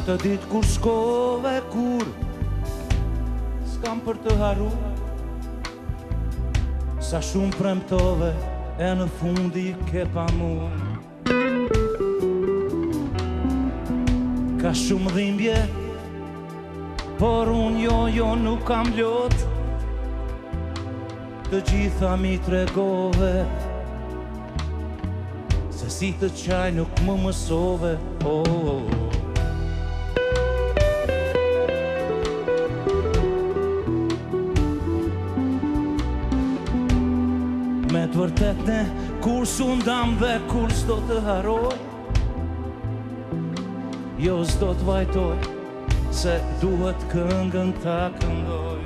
Atë ditë kur shkove kur s'kam për të haru, sa shumë premtove e në fundi ke pa mu. Ka shumë dhimbje, por unë jo nuk kam lot, të gjitha mi tregove, se si të qaj nuk më mësove. Me të vërtet ne kur s'undam dhe kur s'do të haroj, jo s'do të vajtoj, se duhet këngën ta këndoj.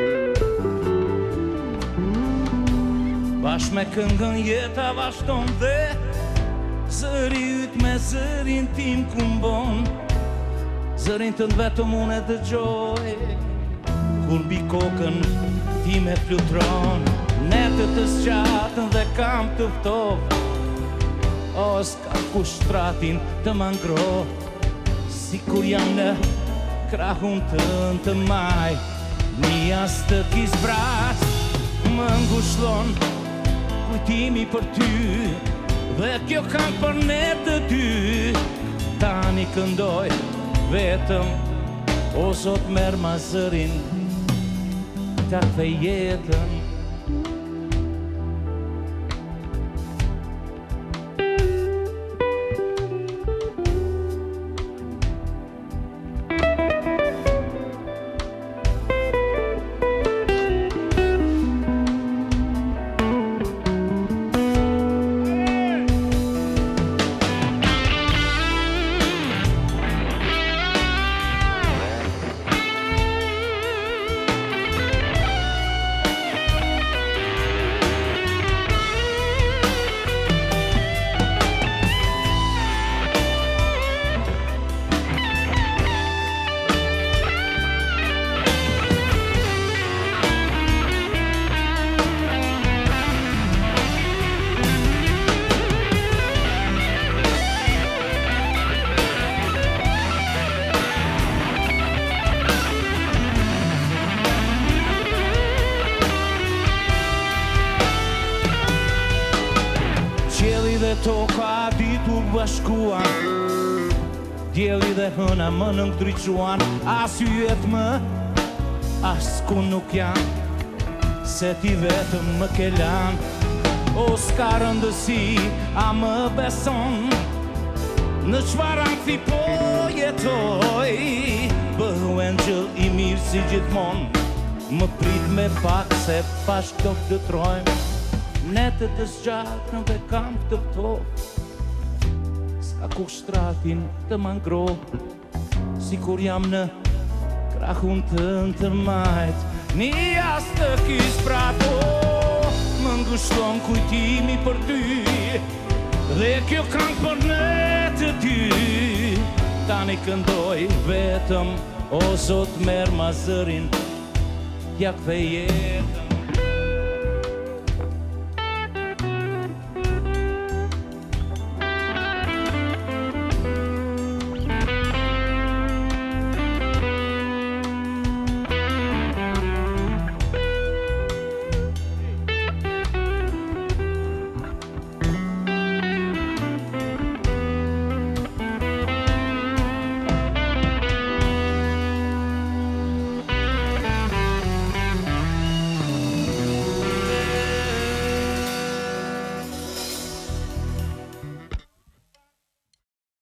Bashk me këngën jeta vazhdon dhe zëri yt me zërin tim kumbon, zërin tënd vetëm unë e dëgjoj, kur mbi kokën time flutron. Netët të zgjatën dhe kam të ftov, o s'ka kushtratin të mangro, si kur jam në krahun tënd të maj. Një as të kis bras më ngushllon kujtimi për ty, dhe kjo kanë për ne të dy. Tani këndoj vetëm, o Zot merr ma zërin, ta kthej jetën. Qielli dhe toka ditur bashkuan, dielli dhe hëna më nëndryquan, as yjet më, as ku nuk janë, se ti vetëm më ke lan. O s'ka rëndësi, a më beson, në çfarë amfi po jetoj, bëhu engjëll i mirë si gjithmon, më prit me pak se bashkë do dëtrojmë. Netët të zgjatën dhe kam të ftov, s'ka kushtratin të mangro, si kur jam në krahun tënd të majt. Një as të kis prapo, më ngushton kujtimi për ty, dhe kjo kanë për ne të dy. Tani këndoj vetëm, o Zot merr ma zërin, ja kthej jetën.